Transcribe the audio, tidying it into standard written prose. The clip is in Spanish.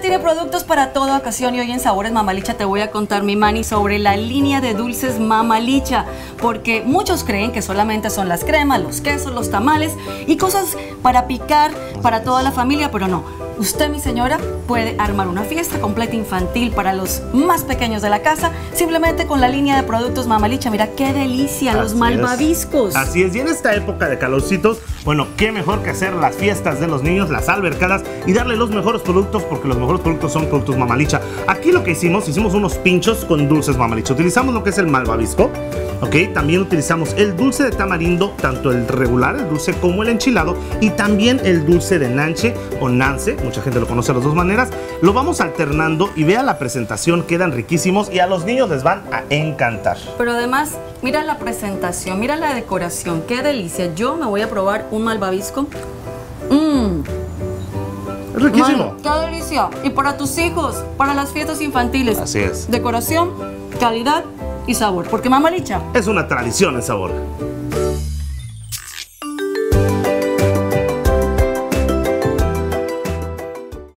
tiene productos para toda ocasión y hoy en Sabores Mamalicha te voy a contar, mi Mani, sobre la línea de dulces Mamalicha, porque muchos creen que solamente son las cremas, los quesos, los tamales y cosas para picar para toda la familia, pero no. Usted, mi señora, puede armar una fiesta completa infantil para los más pequeños de la casa simplemente con la línea de productos Mamalicha. Mira qué delicia, los malvaviscos. Así es, y en esta época de calorcitos, bueno, qué mejor que hacer las fiestas de los niños, las albercadas y darle los mejores productos, porque los mejores productos son productos Mamalicha. Aquí lo que hicimos unos pinchos con dulces Mamalicha. Utilizamos lo que es el malvavisco, ¿ok? También utilizamos el dulce de tamarindo, tanto el regular, el dulce, como el enchilado, y también el dulce de nanche o nance, mucha gente lo conoce de las dos maneras. Lo vamos alternando y vea la presentación, quedan riquísimos y a los niños les van a encantar. Pero además, mira la presentación, mira la decoración, qué delicia. Yo me voy a probar un malvavisco. Es riquísimo. Qué delicia. Y para tus hijos, para las fiestas infantiles. Así es. Decoración, calidad y sabor, porque Mamalicha es una tradición en sabor.